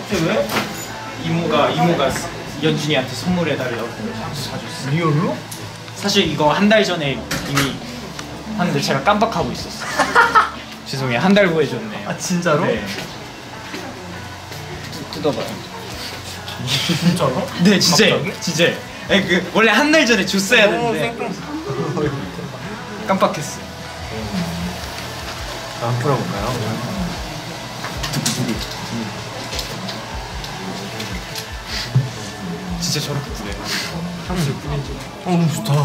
왜? 이모가 연준이한테 선물해달라고 향수 사줬어. 리얼로? 사실 이거 한 달 전에 이미 하는데 제가 깜빡하고 있었어. 죄송해요. 한 달 후에 줬네요. 아 진짜로? 네. 뜯어봐요. 진짜로? 네, 진짜. 아니, 그 원래 한 달 전에 줬어야 되는데 깜빡했어. 안 풀어볼까요? 진짜 저렇게 뿌려요. 향수 뿌리지. 너무 좋다.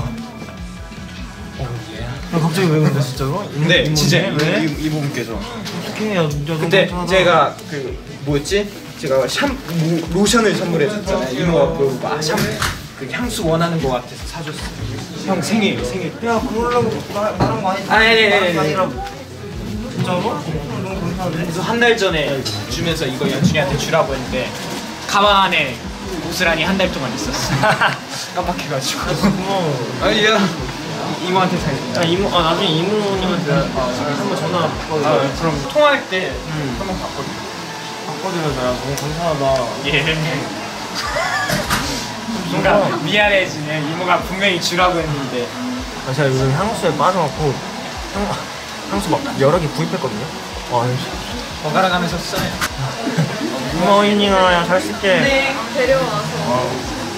갑자기 왜 근데 진짜로? 네, 진짜 왜? 이분께서. 어떡해, 야, 근데 제가 그 뭐였지? 제가 로션을 선물해줬잖아요. 이모가 그러고 그 향수 원하는 거 같아서 사줬어. 형 생일 때. 야 그러려고 말한 거 아니지? 아니. 진짜로? 너무 감사하네. 그래서 한 달 전에 주면서 이거 연준이한테 주라고 했는데 가방 안에 고스란히 한 달 동안 있었어. 깜빡해가지고. 고마워. 아니야. 이모한테 사줬다. 나중에 이모님한테 한번 전화 바꿔드려. 그럼 통화할 때 한번 바꿔줘. 바꿔드려서 너무 감사하다. 예. 뭔가 미안해지네. 이모가 분명히 주라고 했는데. 제가 요즘 향수에 빠져갖고 향수 막 여러 개 구입했거든요. 번갈아 가면서 써요. 고마워 윤이야, 잘 쓸게. 네, 데려와서.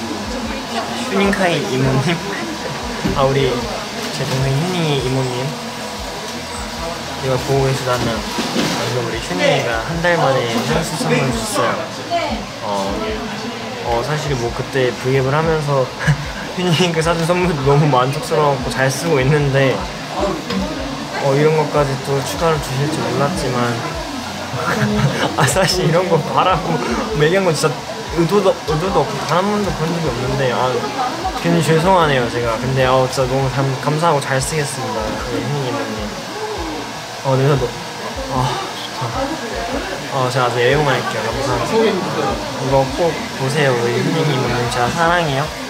휴닝카이 이모님. 우리 제 동생 휴닝이 이모님. 이거 보고 계시다면 방금 우리 휴닝이가 한 달 만에 향수 선물 줬어요. 사실 뭐 그때 브이앱을 하면서 휴닝이가 사준 선물도 너무 만족스러웠고 잘 쓰고 있는데 이런 것까지 또 추가로 주실 줄 몰랐지만 사실 이런 거 바라고 매기한 건 진짜 의도도 없고 단 한 번도 그런 적이 없는데 괜히 죄송하네요 제가. 근데 진짜 너무 감사하고 잘 쓰겠습니다 우리 휴닝이 이모님. 그래서 좋다. 제가 아주 애용할게요. 감사합니다. 이거 꼭 보세요 우리 휴닝이 이모님. 제가 사랑해요.